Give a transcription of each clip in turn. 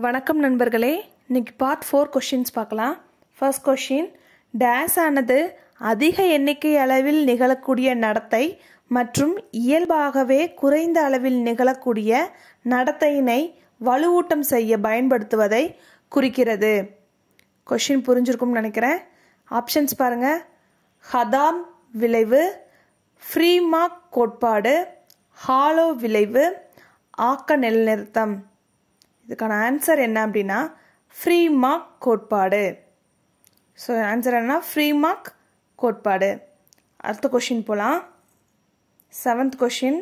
வணக்கம் நண்பர்களே, இன்னைக்கு பார்ட் 4 கொஸ்டின்ஸ் பார்க்கலாம். ஃபர்ஸ்ட் கொஸ்டின், டேஸ் ஆனது அதிக எண்ணிக்கை அளவில் நிகழக்கூடிய நடத்தை மற்றும் இயல்பாகவே குறைந்த அளவில் நிகழக்கூடிய நடத்தையினை வலுவூட்டம் செய்ய பயன்படுத்துவதை குறிக்கிறது. கொஸ்டின் புரிஞ்சிருக்கும்னு நினைக்கிறேன். ஆப்ஷன்ஸ் பாருங்க. ஹதாம் விளைவு, ஃப்ரீமார்க் கோட்பாடு, ஹாலோ விளைவு, ஆக்க நிலைநிறுத்தம். இதுக்கான ஆன்சர் என்ன அப்படின்னா ஃப்ரீமார்க் கோட்பாடு. ஸோ ஆன்சர் என்ன? ஃப்ரீமார்க் கோட்பாடு. அடுத்த கொஷின் போகலாம். 7th கொஷின்,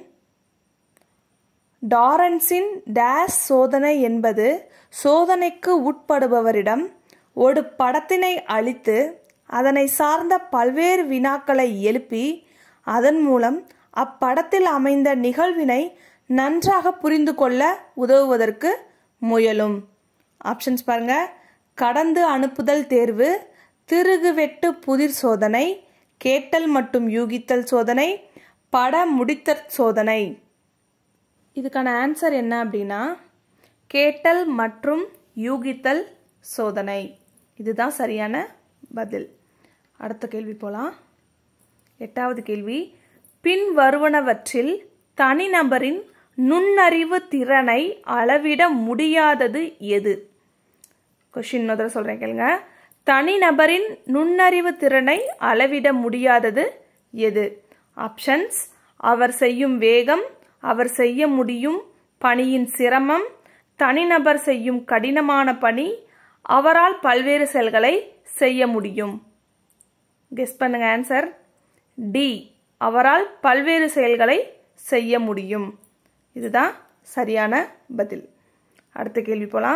டாரன்ஸின் டேஸ் சோதனை என்பது சோதனைக்கு உட்படுபவரிடம் ஒரு படத்தினை அளித்து அதனை சார்ந்த பல்வேறு வினாக்களை எழுப்பி அதன் மூலம் அப்படத்தில் அமைந்த நிகழ்வினை நன்றாக புரிந்து கொள்ள உதவுவதற்கு முயலும். ஆப்ஷன்ஸ் பாருங்க. கடந்து அனுப்புதல் தேர்வு, திருகு வெட்டு புதிர் சோதனை, கேட்டல் மற்றும் யூகித்தல் சோதனை, பட முடித்தல் சோதனை. இதுக்கான ஆன்சர் என்ன அப்படின்னா கேட்டல் மற்றும் யூகித்தல் சோதனை. இதுதான் சரியான பதில். அடுத்த கேள்வி போலாம். 8வது கேள்வி, பின் வருவனவற்றில் தனிநபரின் நுண்ணறிவு திறனை அளவிட முடியாதது எது? கொஸ்டின் முதல்ல சொல்றேன் கேளுங்க. தனிநபரின் நுண்ணறிவு திறனை அளவிட முடியாதது எது? ஆப்ஷன்ஸ்: அவர் செய்யும் வேகம், அவர் செய்ய முடியும் பணியின் சிரமம், தனிநபர் செய்யும் கடினமான பணி, அவரால் பல்வேறு செயல்களை செய்ய முடியும். கெஸ் பண்ணுங்க ஆன்சர். டி, அவரால் பல்வேறு செயல்களை செய்ய முடியும். இதுதான் சரியான பதில். அடுத்த கேள்வி போலாம்.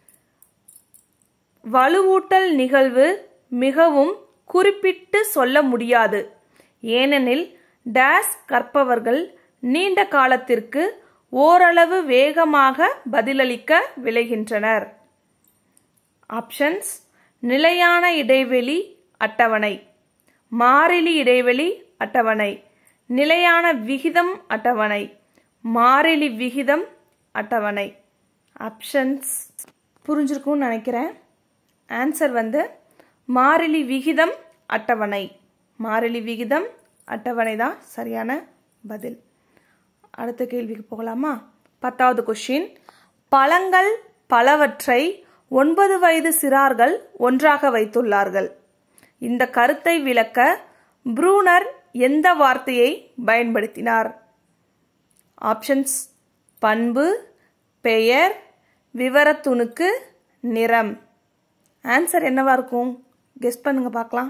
வலுவூட்டல் நிகழ்வு மிகவும் குறிப்பிட்டு சொல்ல முடியாது, ஏனெனில் டேஸ் கற்பவர்கள் நீண்ட காலத்திற்கு ஓரளவு வேகமாக பதிலளிக்க விளைகின்றனர். ஆப்ஷன்ஸ்: நிலையான இடைவெளி அட்டவணை, மாறிலி இடைவெளி அட்டவணை, நிலையான விகிதம் அட்டவணை, மாறிலி விகிதம் அட்டவணை. ஆப்ஷன்ஸ் புரிஞ்சிருக்கும்னு நினைக்கிறேன். ஆன்சர் வந்து மாறிலி விகிதம் அட்டவணை. மாறிலி விகிதம் அட்டவணை தான் சரியான பதில். அடுத்த கேள்விக்கு போகலாமா? 10வது கொஸ்டின், பழங்கள் பலவற்றை 9 வயது சிறார்கள் ஒன்றாக வைத்துள்ளார்கள். இந்த கருத்தை விளக்க ப்ரூனர் எந்த வார்த்தையை பயன்படுத்தினார்? ஆப்ஷன்ஸ்: பண்பு, பெயர், விவரத்துணுக்கு, நிறம். ஆன்சர் என்னவா இருக்கும்? கெஸ் பண்ணுங்க பார்க்கலாம்.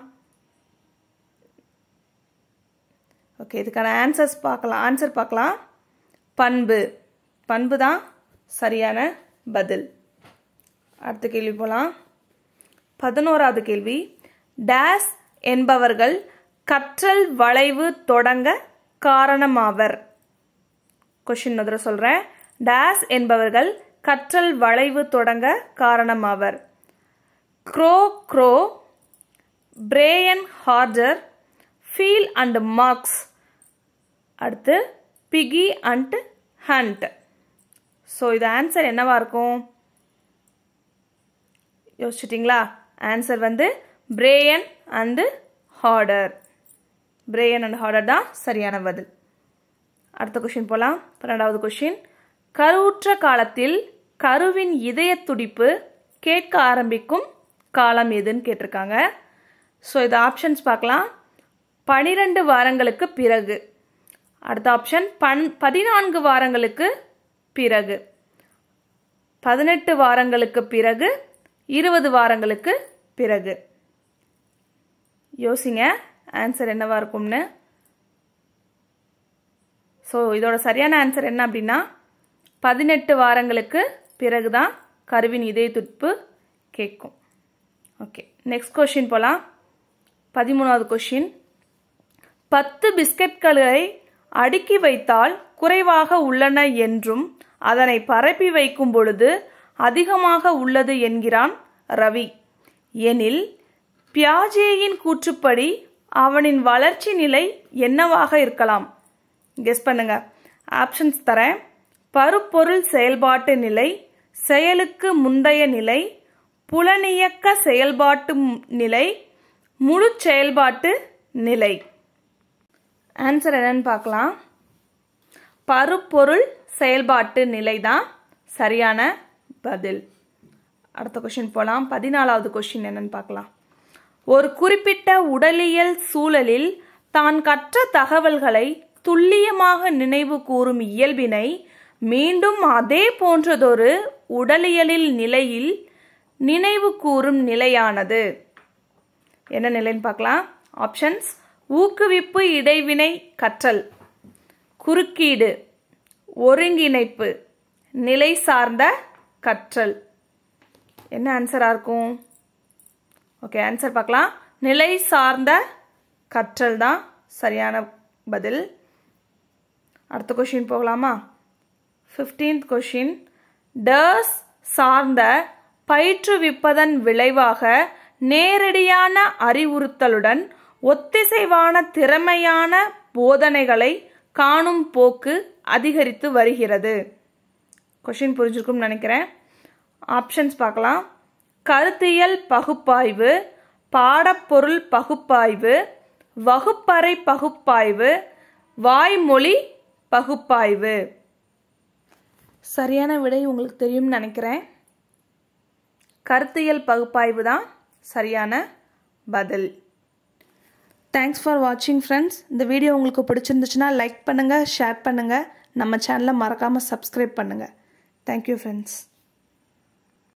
ஓகே, இதுக்கான ஆன்சர் பார்க்கலாம். பண்பு. பண்பு தான் சரியான பதில். அடுத்த கேள்வி போலாம். 11வது கேள்வி, டேஸ் என்பவர்கள் கற்றல் வளைவு தொடங்க காரணமாவர். கொஸ்டின் முதல்ல சொல்றேன். டேஸ் என்பவர்கள் கற்றல் வளைவு தொடங்க காரணமாவர். Grow, brain harder, feel and marks, அடுத்து பிகி அண்ட் ஹண்ட். ஸோ இது ஆன்சர் என்னவா இருக்கும்? யோசிச்சிட்டிங்களா? ஆன்சர் வந்து brain and harder. Brain and harder தான் சரியான பதில். அடுத்த கொஸ்டின் போலாம். 12வது கொஸ்டின், கருவுற்ற காலத்தில் கருவின் இதய துடிப்பு கேட்க ஆரம்பிக்கும் காலம் எதுன்னு கேட்டிருக்காங்க. ஸோ இது ஆப்ஷன்ஸ் பார்க்கலாம். 12 வாரங்களுக்கு பிறகு. அடுத்த ஆப்ஷன் 14 வாரங்களுக்கு பிறகு, 18 வாரங்களுக்கு பிறகு, 20 வாரங்களுக்கு பிறகு. யோசிங்க ஆன்சர் என்னவா இருக்கும்னு. ஸோ இதோட சரியான ஆன்சர் என்ன அப்படின்னா 18 வாரங்களுக்கு பிறகுதான் கருவின் இதய துடிப்பு கேட்கும். ஓகே, நெக்ஸ்ட் கொஸ்டின் போலாம். 13வது கொஸ்டின், 10 பிஸ்கட்களை அடுக்கி வைத்தால் குறைவாக உள்ளன என்றும் அதனை பரப்பி வைக்கும் பொழுது அதிகமாக உள்ளது என்கிறான் ரவி. எனில் பியாஜேயின் கூற்றுப்படி அவனின் வளர்ச்சி நிலை என்னவாக இருக்கலாம்? கெஸ் பண்ணுங்க. ஆப்ஷன்ஸ் தரேன். பருப்பொருள் செயல்பாட்டு நிலை, செயலுக்கு முந்தைய நிலை, புலனியக்க செயல்பாட்டு நிலை, முழு செயல்பாட்டு நிலை. ஆன்சர் என்னன்னு பார்க்கலாம். பருப்பொருள் செயல்பாட்டு நிலை தான் சரியான பதில். அடுத்த கொஸ்டின் போகலாம். 14வது கொஸ்டின் என்னன்னு பார்க்கலாம். ஒரு குறிப்பிட்ட உடலியல் சூழலில் தான் கற்ற தகவல்களை துல்லியமாக நினைவு கூறும் இயல்பினை மீண்டும் அதே போன்றதொரு உடலியலில் நிலையில் நினைவு கூறும் நிலையானது. என்ன நிலைன்னு பார்க்கலாம். ஆப்ஷன்ஸ்: ஊக்குவிப்பு இடைவினை கற்றல், குறுக்கீடு, ஒருங்கிணைப்பு, நிலை சார்ந்த கற்றல். என்ன ஆன்சராக இருக்கும்? ஓகே, ஆன்சர் பார்க்கலாம். நிலை சார்ந்த கற்றல் தான் சரியான பதில். அடுத்த கொஸ்டின் போகலாமா? 15th question. டர்ஸ் சார்ந்த பயிற்றுவிப்பதன் விளைவாக நேரடியான அறிவுறுத்தலுடன் ஒத்திசைவான திறமையான போதனைகளை காணும் போக்கு அதிகரித்து வருகிறது. கொஸ்டின் புரிஞ்சிருக்கும்னு நினைக்கிறேன். ஆப்ஷன்ஸ் பார்க்கலாம். கருத்தியல் பகுப்பாய்வு, பாடப்பொருள் பகுப்பாய்வு, வகுப்பறை பகுப்பாய்வு, வாய்மொழி பகுப்பாய்வு. சரியான விடை உங்களுக்கு தெரியும்னு நினைக்கிறேன். கருத்தியல் பகுப்பாய்வு தான் சரியான பதில். தேங்க்ஸ் ஃபார் வாட்சிங் ஃப்ரெண்ட்ஸ். இந்த வீடியோ உங்களுக்கு பிடிச்சிருந்துச்சுன்னா லைக் பண்ணுங்கள், ஷேர் பண்ணுங்கள், நம்ம சேனலை மறக்காமல் சப்ஸ்கிரைப் பண்ணுங்கள். Thank you friends.